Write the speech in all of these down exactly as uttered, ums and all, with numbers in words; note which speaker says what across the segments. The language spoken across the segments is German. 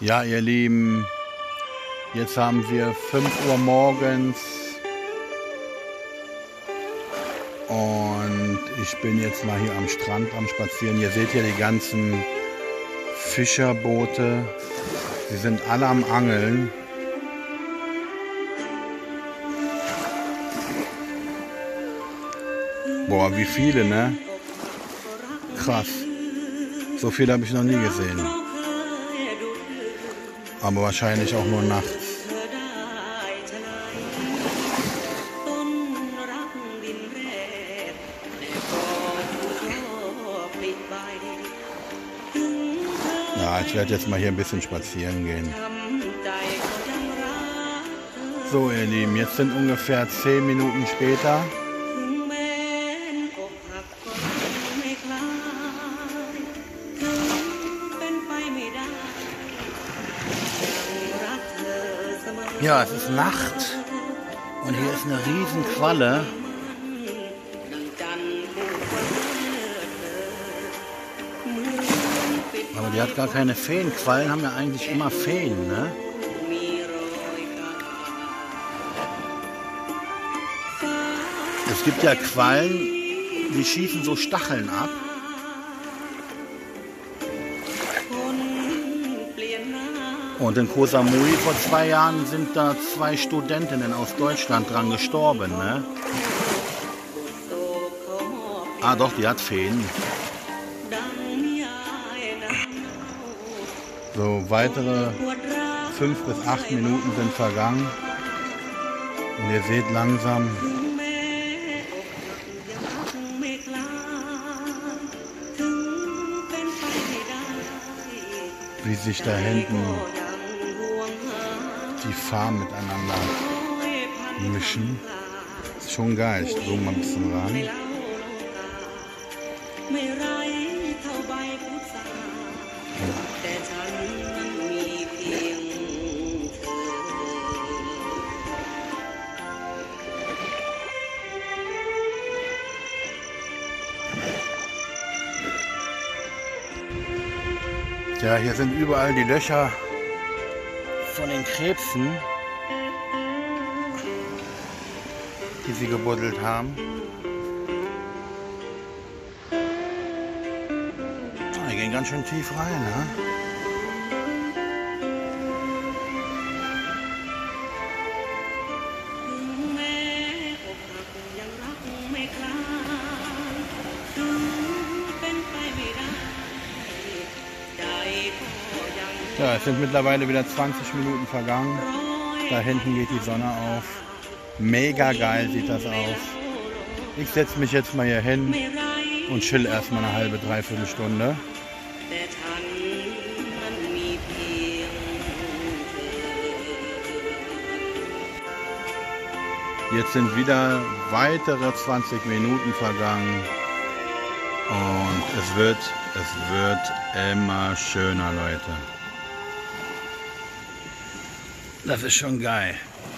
Speaker 1: Ja, ihr Lieben, jetzt haben wir fünf Uhr morgens und ich bin jetzt mal hier am Strand am Spazieren. Ihr seht hier die ganzen Fischerboote, sie sind alle am Angeln. Boah, wie viele, ne? Krass. So viel habe ich noch nie gesehen. Aber wahrscheinlich auch nur nachts. Ja, ich werde jetzt mal hier ein bisschen spazieren gehen. So, ihr Lieben, jetzt sind ungefähr zehn Minuten später. Ja, es ist Nacht und hier ist eine riesen Qualle. Aber die hat gar keine Feen. Quallen haben ja eigentlich immer Feen, ne? Es gibt ja Quallen, die schießen so Stacheln ab. Und in Koh Samui vor zwei Jahren sind da zwei Studentinnen aus Deutschland dran gestorben, ne? Ah doch, die hat Feen. So, weitere fünf bis acht Minuten sind vergangen. Und ihr seht langsam, wie sich da hinten die Farben miteinander mischen. Ist schon geil. Ich zoome mal ein bisschen ran. Ja, hier sind überall die Löcher von den Krebsen, die sie gebuddelt haben. Ah, die gehen ganz schön tief rein, ne? Ja, es sind mittlerweile wieder zwanzig Minuten vergangen. Da hinten geht die Sonne auf. Mega geil sieht das aus. Ich setze mich jetzt mal hier hin und chill erstmal eine halbe, dreiviertel Stunde. Jetzt sind wieder weitere zwanzig Minuten vergangen. Und es wird, es wird immer schöner, Leute. Das ist schon geil.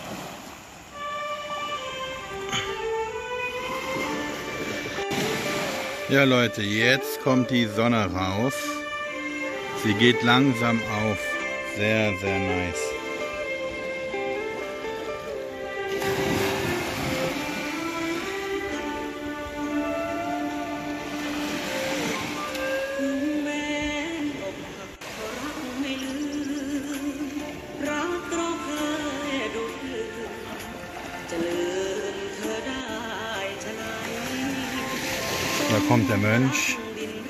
Speaker 1: Ja, Leute, jetzt kommt die Sonne raus. Sie geht langsam auf. Sehr, sehr nice. Da kommt der Mönch.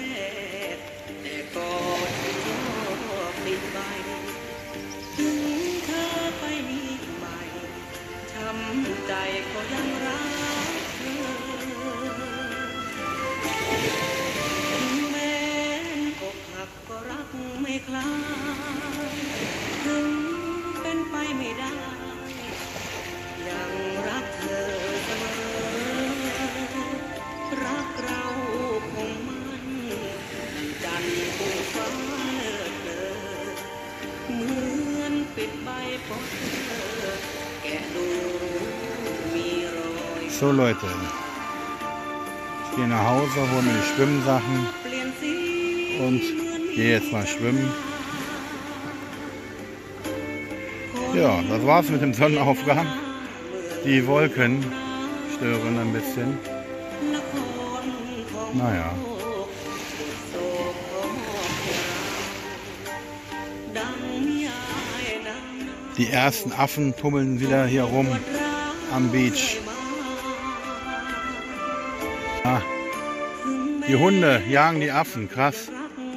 Speaker 1: So Leute, ich gehe nach Hause, hole mir die Schwimmsachen und gehe jetzt mal schwimmen. Ja, das war's mit dem Sonnenaufgang. Die Wolken stören ein bisschen. Naja. Die ersten Affen tummeln wieder hier rum am Beach. Ah, die Hunde jagen die Affen, krass.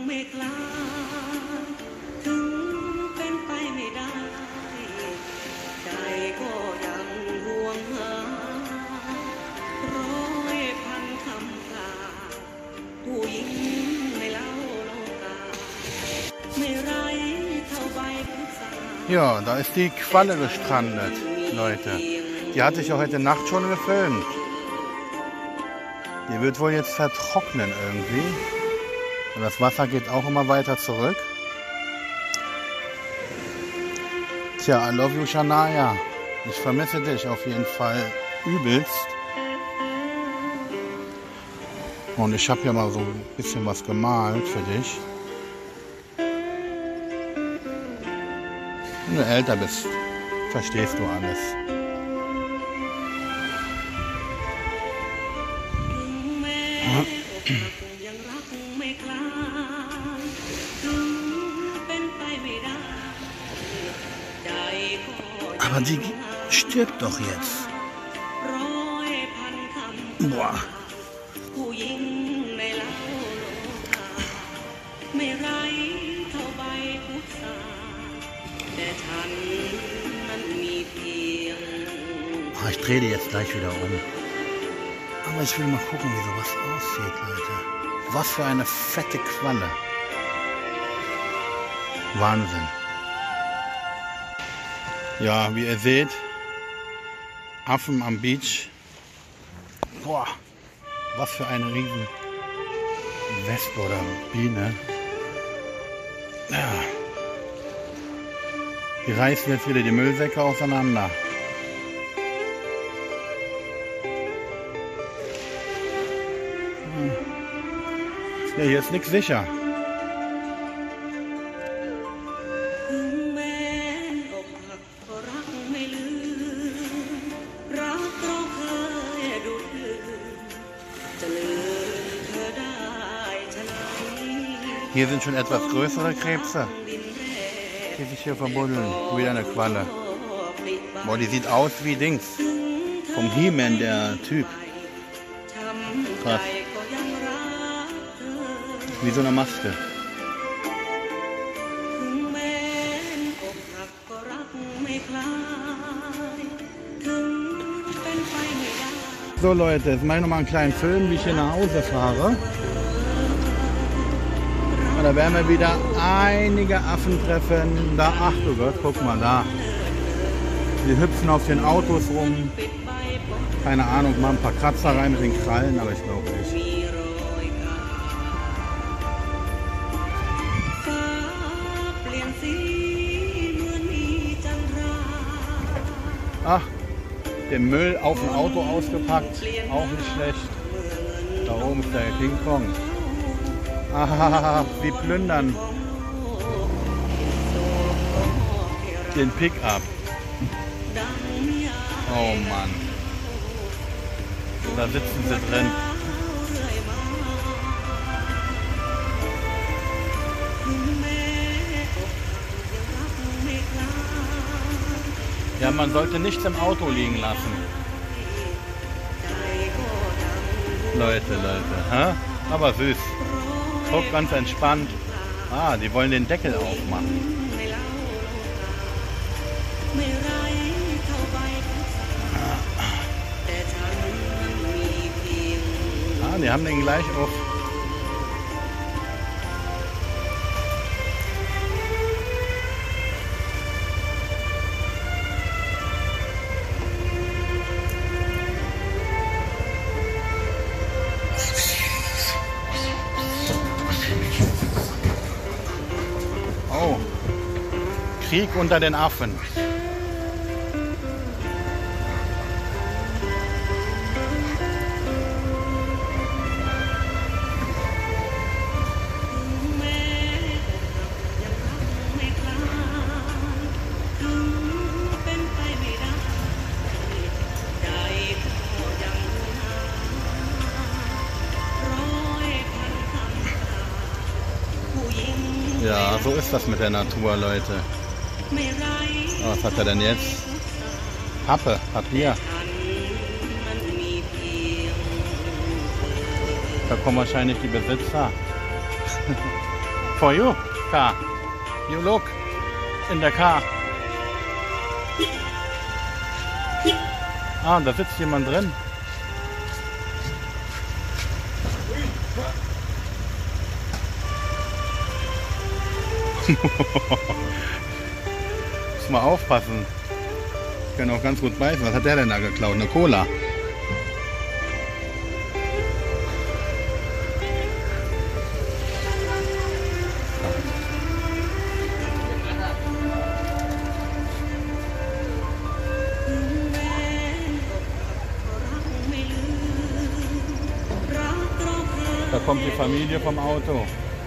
Speaker 1: Ja, da ist die Qualle gestrandet, Leute. Die hatte ich auch heute Nacht schon gefilmt. Die wird wohl jetzt vertrocknen irgendwie. Und das Wasser geht auch immer weiter zurück. Tja, I love you, Shania. Ich vermisse dich auf jeden Fall übelst. Und ich habe ja mal so ein bisschen was gemalt für dich. Wenn du älter bist, verstehst du alles. Aber die stirbt doch jetzt. Boah. Ich drehe die jetzt gleich wieder um. Aber ich will mal gucken, wie sowas aussieht, Leute. Was für eine fette Qualle. Wahnsinn. Ja, wie ihr seht, Affen am Beach. Boah, was für eine riesen Wespe oder Biene. Ja. Die reißen jetzt wieder die Müllsäcke auseinander. Ja, hier ist nichts sicher. Hier sind schon etwas größere Krebse, die sich hier verbuddeln. Wieder eine Qualle. Boah, die sieht aus wie Dings. Vom He-Man, der Typ. Krass. Wie so eine Maske. So Leute, jetzt mache ich noch mal einen kleinen Film, wie ich hier nach Hause fahre. Und da werden wir wieder einige Affen treffen. Da, ach du Gott, guck mal da. Die hüpfen auf den Autos rum. Keine Ahnung, mal ein paar Kratzer rein mit den Krallen, aber ich glaube nicht. Ach, den Müll auf dem Auto ausgepackt, auch nicht schlecht. Da oben ist der King Kong. Ah, sie plündern den Pickup. Oh Mann. Da sitzen sie drin. Ja, man sollte nichts im Auto liegen lassen. Leute, Leute. Hä? Aber süß. Guck, ganz entspannt. Ah, die wollen den Deckel aufmachen. Ah, die haben den gleich auf. Oh, Krieg unter den Affen. ist das mit der Natur, Leute. Oh, was hat er denn jetzt? Pappe, Papier. Da kommen wahrscheinlich die Besitzer. For you, car. You look in the car. Ah, da sitzt jemand drin. Muss mal aufpassen. Ich kann auch ganz gut beißen. Was hat der denn da geklaut? Eine Cola. Da kommt die Familie vom Auto.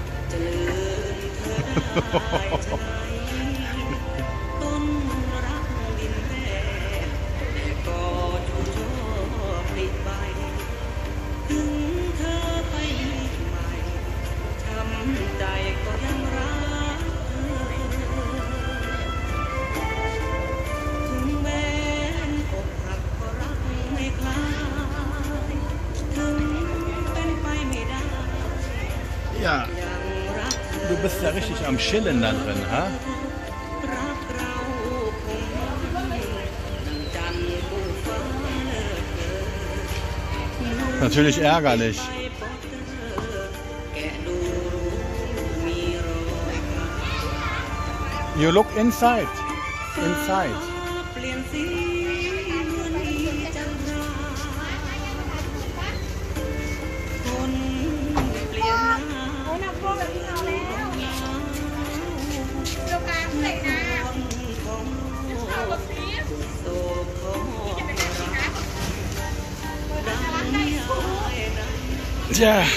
Speaker 1: Ja, du bist ja richtig am Chillen da drin, ha? Natürlich ärgerlich. You look inside. Inside. Tja.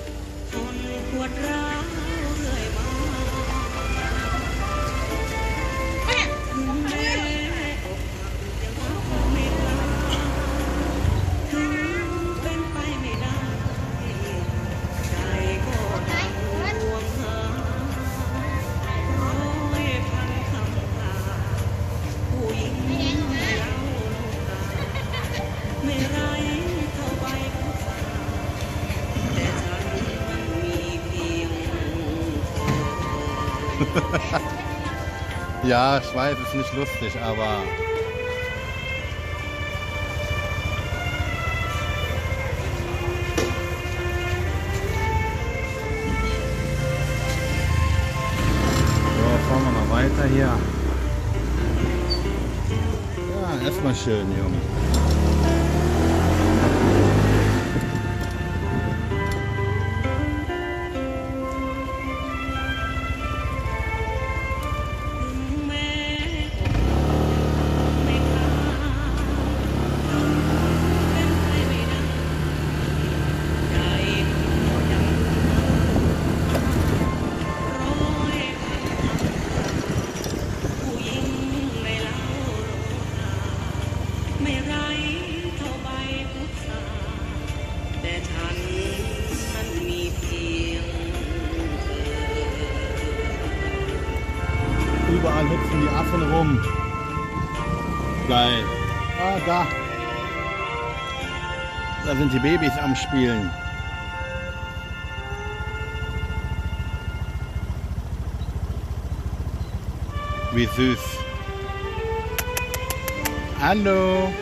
Speaker 1: Ja, ich weiß, es ist nicht lustig, aber so, fahren wir noch weiter hier. Ja, erstmal schön, Junge. Überall hüpfen die Affen rum. Geil. Ah, da. Da sind die Babys am Spielen. Wie süß. Hallo.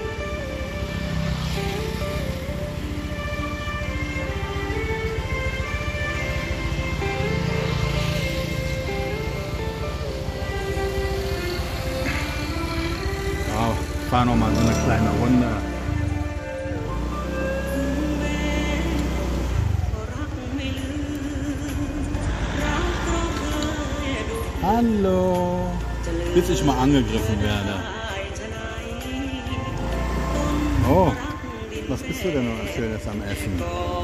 Speaker 1: Ich fahre noch mal so eine kleine Runde. Hallo. Bis ich mal angegriffen werde. Oh, was bist du denn noch Schönes am Essen?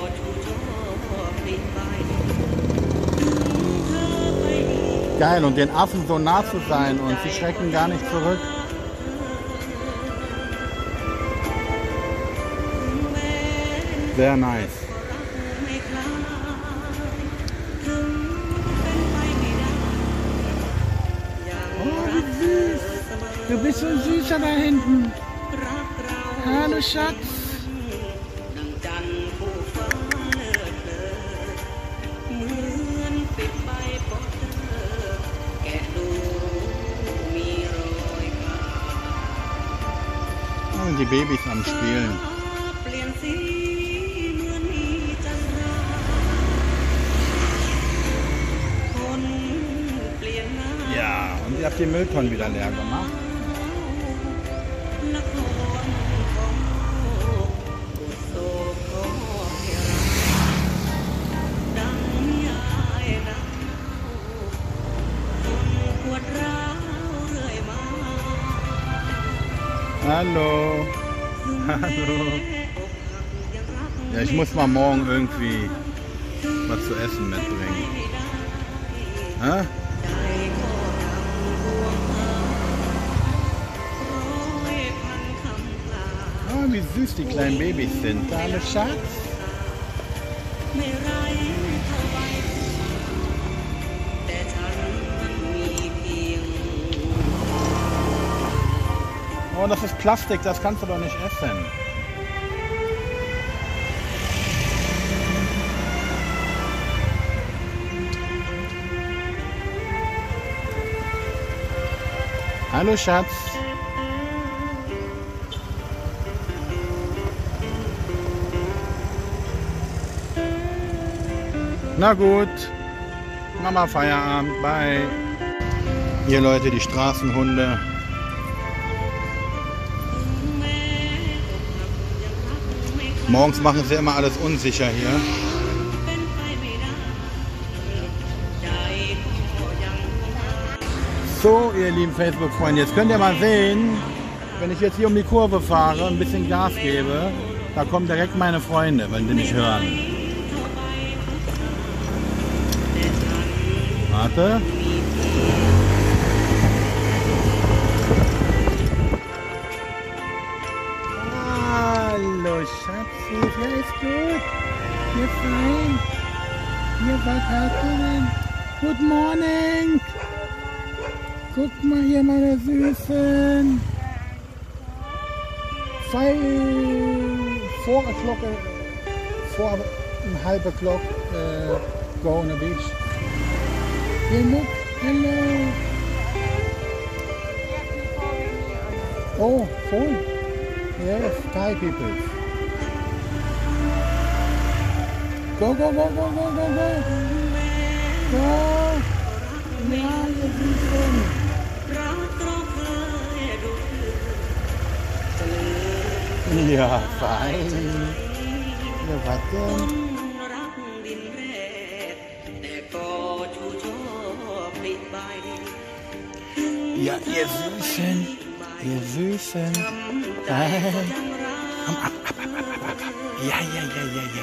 Speaker 1: Geil, und den Affen so nah zu sein und sie schrecken gar nicht zurück. Sehr nice. Du bist so süßer da hinten. Hallo Schatz. Oh, die Babys am Spielen. Ja, und ihr habt die Mülltonnen wieder leer gemacht. Hallo. Hallo. Ja, ich muss mal morgen irgendwie was zu essen mitbringen. Hä? Oh, wie süß die kleinen Babys sind. Hallo Schatz. Oh, das ist Plastik, das kannst du doch nicht essen. Hallo Schatz. Na gut. Mama Feierabend. Bye. Hier Leute, die Straßenhunde. Morgens machen sie immer alles unsicher hier. So, ihr lieben Facebook-Freunde, jetzt könnt ihr mal sehen, wenn ich jetzt hier um die Kurve fahre, ein bisschen Gas gebe, da kommen direkt meine Freunde, wenn sie mich hören. Warte. Hallo Schatzi, ja ist gut. You're fine. You're what happening? Good morning. Guck mal hier, meine Süßen. Five, four o'clock, four and half o'clock, uh, go on the beach. Hey, look, hello. Oh, phone. Yes, Thai people. Go, go, go, go, go, go, go. Go. Ja, ihr Süßen. Ja, fein. Ja, warte. Ja, ihr Süßen. Ihr Süßen. Hey. Komm ab, ab, ab, ab, ab, ab. Ja, ja, ja, ja, ja,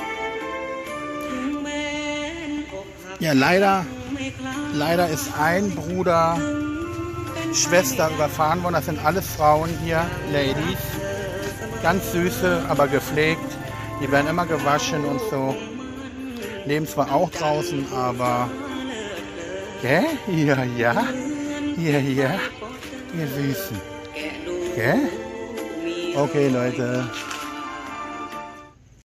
Speaker 1: ja. Ja, leider, leider ist ein Bruder, Schwester überfahren worden. Das sind alles Frauen hier, Ladies. Ganz süße, aber gepflegt. Die werden immer gewaschen und so. Leben zwar auch draußen, aber... Gell? Ja, ja. Ja, ja. Ihr Süßen. Gell? Okay, Leute.